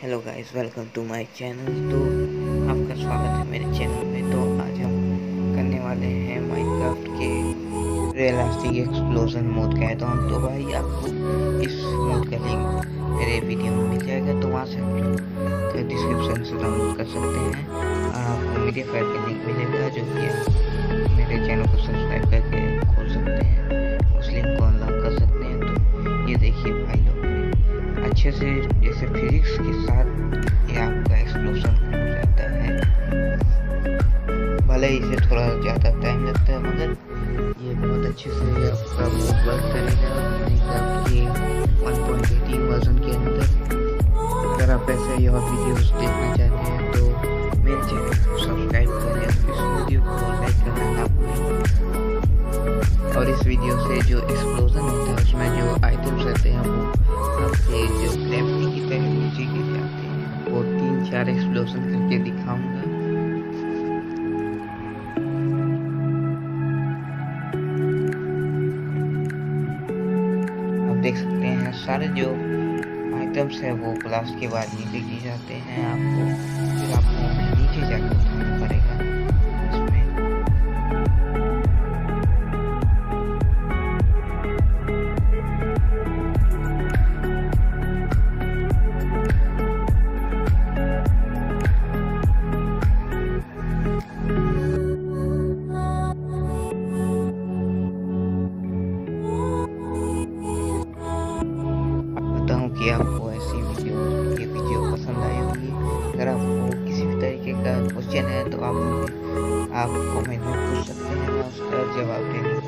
Hello guys, welcome to my channel. तो आपका स्वागत है मेरे चैनल में। तो आज हम करने वाले हैं माइनक्राफ्ट के रियलिस्टिक एक्सप्लोजन मोड का ऐड-ऑन। तो भाई आपको इस मोड का लिंक मेरे वीडियो में मिल जाएगा, तो वहाँ से आप डिस्क्रिप्शन से डाउनलोड कर सकते हैं। आपको मीडिया फाइल का लिंक मिलेगा, जो कि आप मेरे चैनल को सब्सक्राइब करके खोल सकते हैं, उस लिंक को अनलॉक कर सकते हैं। तो ये देखिए भाई लोग, अच्छे से जैसे फिजिक्स के साथ ये आपका एक्सप्लोजन हो जाता है। भले ही इसे थोड़ा ज़्यादा टाइम लगता है, मगर ये बहुत अच्छे से आपका वर्क करेगा माइनक्राफ्ट के 1.18 वर्जन के अंदर। अगर आप ऐसे ही और वीडियोस देखना चाहते हैं तो मेरे चैनल को सब्सक्राइब करें, इस वीडियो को लाइक करना ना भूलें। और इस वीडियो से जो एक्सप्लोजन होता है उसमें जो आइटम्स रहते हैं वो आपके जो ग्रेविटी की तरह नीचे गिर जाते हैं। वो 3-4 एक्सप्लोजन करके दिखाऊंगा। आप देख सकते हैं सारे जो आइटम्स है वो ब्लास्ट के बाद नीचे गिर जाते हैं। आपको फिर आपको नीचे जाकर उठाना पड़ेगा। कि आपको ऐसी वीडियो पसंद आई होगी। अगर आपको किसी भी तरीके का क्वेश्चन है तो आप कमेंट में पूछ सकते हैं, मैं उसका जवाब देने